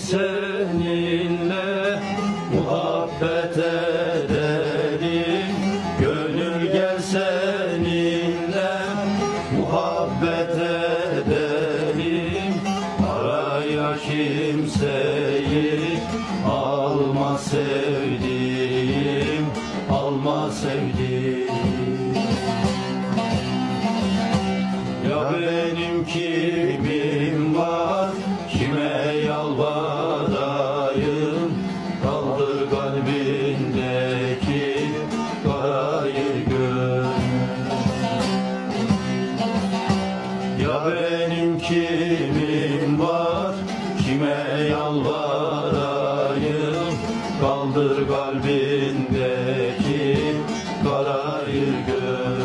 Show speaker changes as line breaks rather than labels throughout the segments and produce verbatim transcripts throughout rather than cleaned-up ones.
seninle muhabbet edelim. Gönül gel seninle muhabbet edelim. Araya kimseyi alma sevdiğim, alma sevdiğim. Ya benim kimim var, kime yalvarayım? Kaldır kalbindeki karayı gör. Ya benim kimim var, kime yalvarayım? Kaldır kalbindeki karayı gör.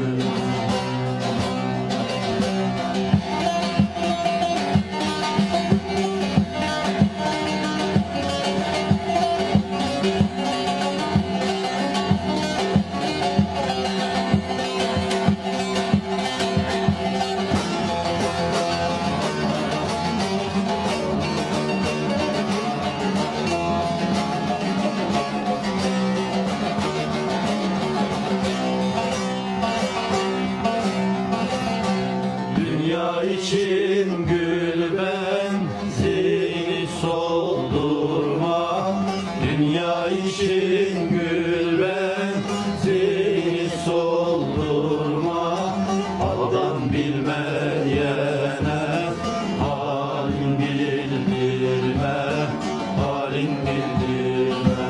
Dünya için gül benzini soldurma. Dünya için gül benzini soldurma. Aldan bilmeyene halin bildirme, halin bildirme.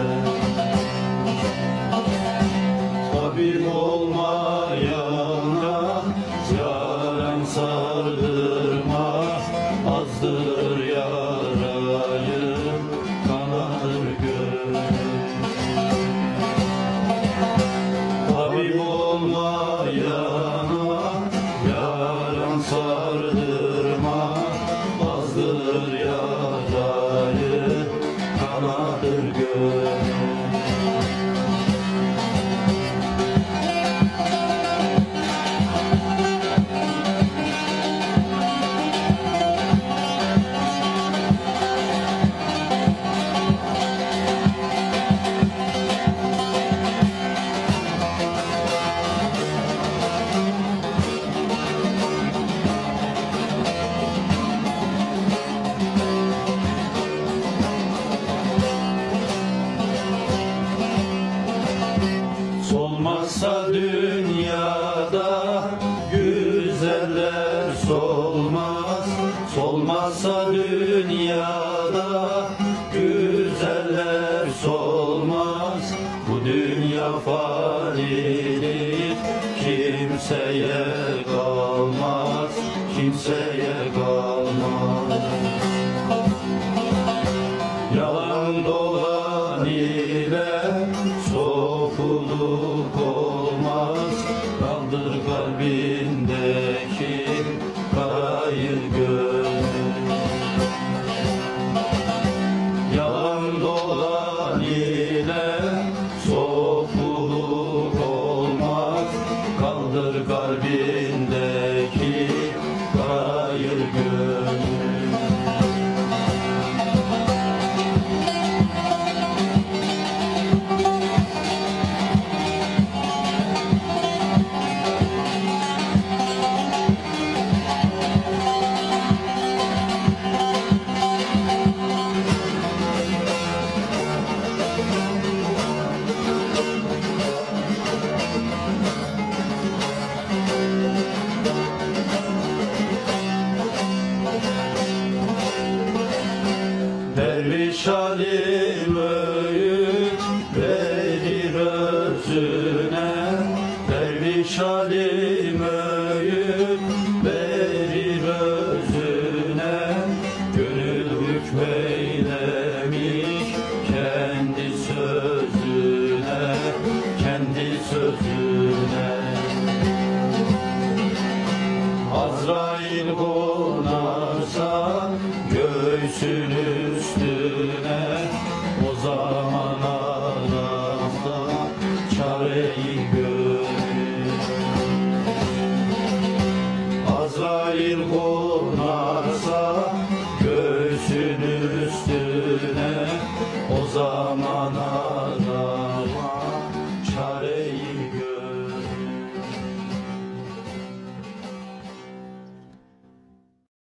Tabip olmayana yaran sardırma, azdır yarayı, kanadır gönül. Tabip olmayana yaran sardırma, azdır yarayı, kanadır gönül. Solmazsa dünyada güzeller solmaz. Solmazsa dünyada güzeller solmaz. Bu dünya fanidir, kimseye kalmaz, kimseye kalmaz. Yalan dolan ile sokuluk olmaz. Kaldır kalbindeki karayı gönül. Yalan dolan ile sokuluk olmaz. Kaldır kalbindeki karayı gönül. Derviş alim öğüt verir özüne. Derviş alim öğüt verir özüne. Gönül hükmeylemiş kendi sözüne, kendi sözüne. Azrail konarsa göğsün üstüne, o zaman aramda çareyi gör. Azrail konarsa